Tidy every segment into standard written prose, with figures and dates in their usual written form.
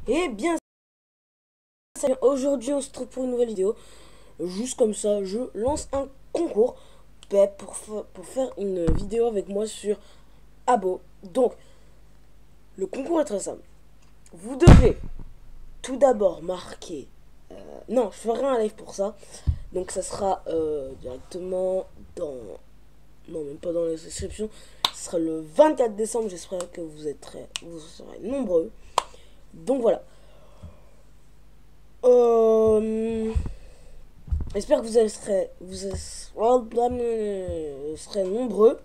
Et bien, aujourd'hui on se retrouve pour une nouvelle vidéo. Juste comme ça, je lance un concours pour faire une vidéo avec moi sur Abo. Donc, le concours est très simple. Vous devez tout d'abord marquer... non, je ferai un live pour ça. Donc ça sera directement dans... Non, même pas dans les descriptions. Ce sera le 24 décembre. J'espère que vous serez nombreux. Donc voilà. J'espère que serez nombreux.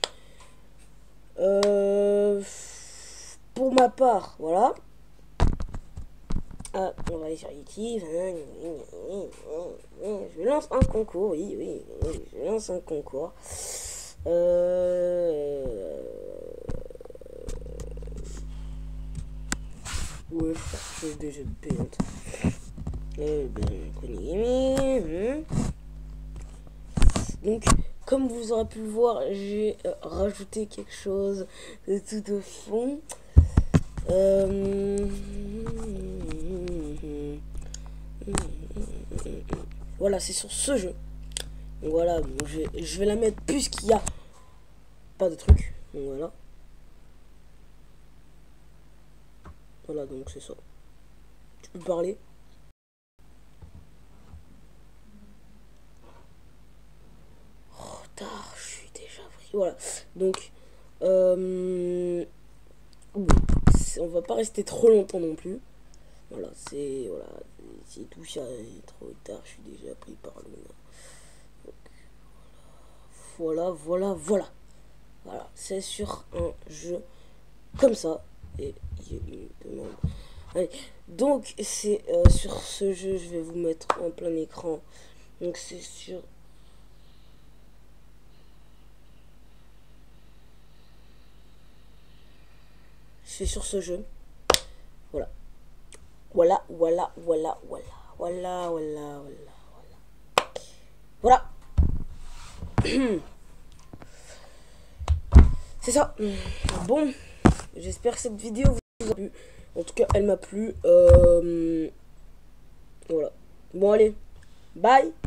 Pour ma part, voilà. Ah, on va aller sur YouTube. Je lance un concours, oui, je lance un concours. Ouais, je suis déjà payante. Donc, comme vous aurez pu le voir, j'ai rajouté quelque chose de tout au fond. Voilà, c'est sur ce jeu. Donc voilà, bon, je vais la mettre puisqu'il n'y a pas de truc. Donc voilà. Voilà, donc c'est ça. Tu peux parler. Oh, tard, je suis déjà pris. Voilà, donc on va pas rester trop longtemps non plus. Voilà, c'est tout ça, est trop tard, je suis déjà pris par le. Voilà, voilà, c'est sur un jeu comme ça. Et il y a une demande. Allez. Donc c'est sur ce jeu, je vais vous mettre en plein écran. Donc c'est sur ce jeu. Voilà. Voilà. C'est ça. Bon, j'espère que cette vidéo vous a plu. En tout cas, elle m'a plu. Voilà. Bon, allez. Bye.